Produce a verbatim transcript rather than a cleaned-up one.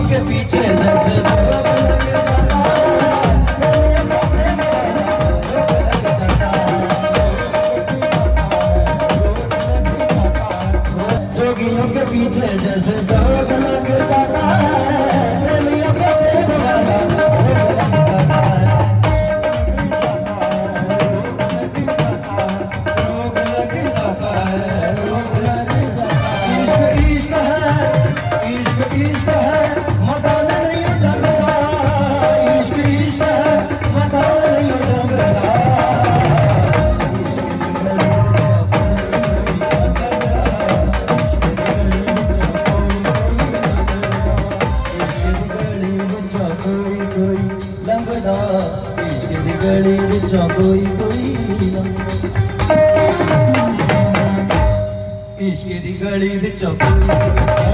के पीछे जैसे जोगियों के पीछे जैसे जोग लग जाता है, प्रेमियों के प्रेम वाला रोग लग जाता है, रोग लग जाता है। इश्क है, इश्क इश्क है, मकान नहीं जंगला, इश्क इश्क है, मकान नहीं जंगला। गली विचों कोई कोई इश्क दी गली विचों कोई